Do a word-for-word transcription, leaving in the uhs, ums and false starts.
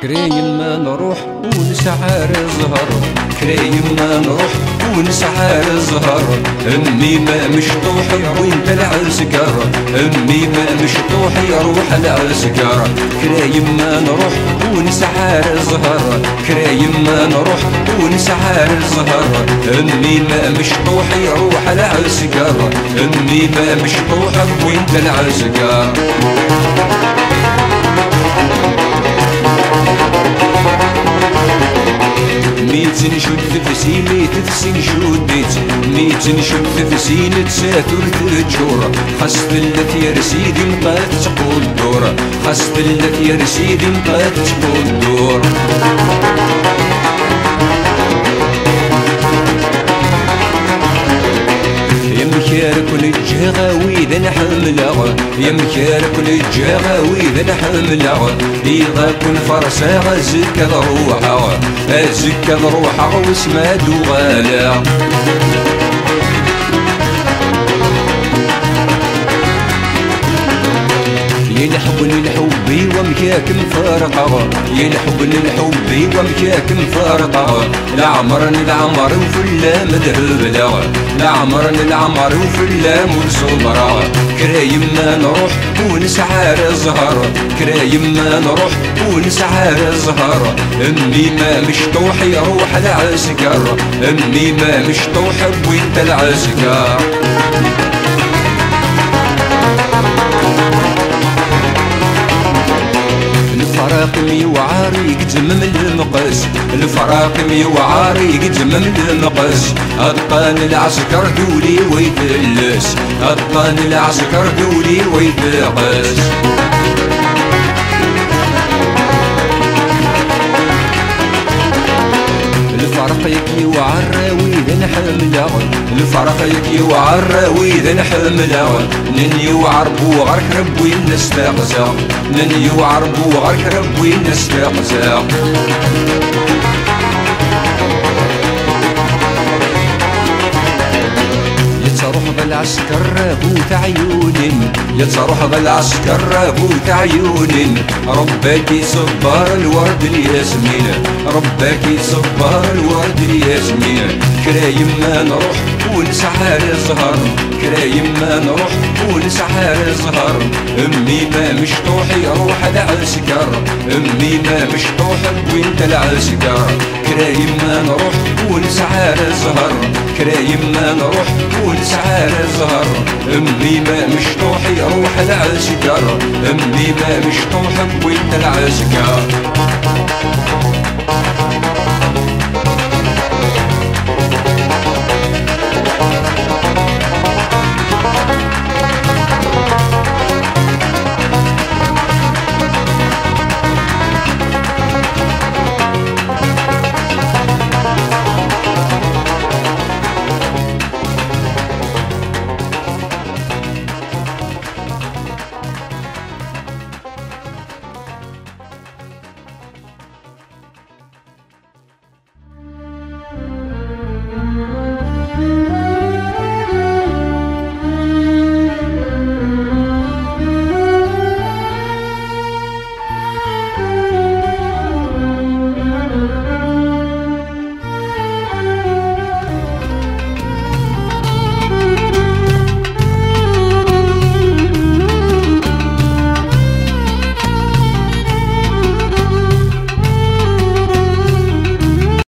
كريم ما نروح ونسعى الزهر، كريم ما نروح ونسعى الزهر. امي ما مشطوح وانت العسكر، امي ما مشطوح يروح العسكر. كريم ما نروح ونسعى الزهر، كريم ما نروح ونسعى الزهر. امي ما مشطوح يروح العسكر، امي ما مشطوح وانت العسكر. ميت نشد في سيني تفسين شديت، ميت نشد في سيني تساتر تجور. خاص فلت يا رسيدي مقات تقول دور، خاص فلت يا رسيدي مقات تقول دور. يا مكارك ونجاغا وإذا نحملها، يا مكارك ونجاغا وإذا نحملها. إذا كن فرسا زكا ضروحها، زكا ضروحها واسمها دوغالا. ينحبني الحبي ومكاك مفارقة، ينحبني الحبي ومكاك مفارقة. لعمرني العمر وفلا مذهبلا، لعمرني العمر وفلا مرسومرا. كرايم ما نروح ونسعى الزهر، كرايم ما نروح ونسعى الزهر. امي ما مشطوح يروح العسكر، امي ما مشطوح وانت العسكر. الفراق ميوعار يقدمم المقاس، الفراق ميوعار يقدمم المقاس. أطقان العسكر دولي ويفلس، أطقان العسكر دولي ويفلس. الفرق يكي وعر وإذا نحملها، الفرق يكي وعر وإذا نحملها. نني وعربو غرك ربي نستغزى، نني وعربو غرك ربي نستغزى. يتروح بالعسكر بوت عيون، يتروح بالعسكر بوت عيون. ربك يصبر الورد الياسمين، ربك يصبر الورد الياسمين. كرايم ما نروح ونسعى الزهر، كرايم ما نروح ونسعى الزهر. امي ما مشطوح يروح العسكر، امي ما مشطوح وانت العسكر. كرايم ما نروح ونسعى الزهر، كرايم ما نروح ونسعى الزهر. امي ما مشطوح يروح العسكر، امي ما مشطوح وانت العسكر.